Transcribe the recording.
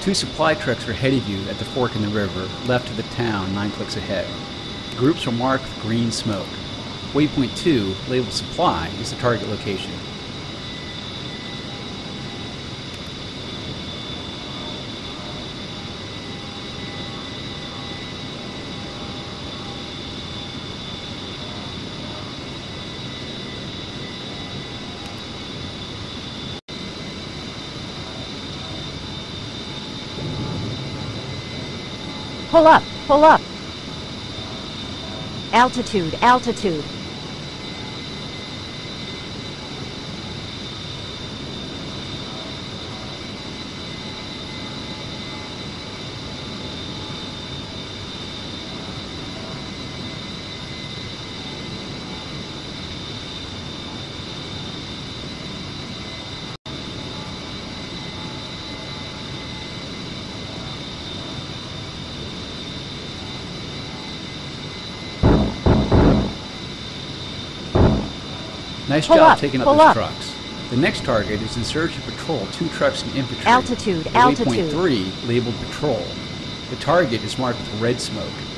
Two supply trucks are ahead of you at the fork in the river, left of the town 9 clicks ahead. The groups are marked with green smoke. Waypoint 2, labeled Supply, is the target location. Pull up, pull up. Altitude, altitude. Nice job taking up those trucks. The next target is Insurgent Patrol, 2 trucks and infantry. Altitude, at altitude. Waypoint 3, labeled Patrol. The target is marked with red smoke.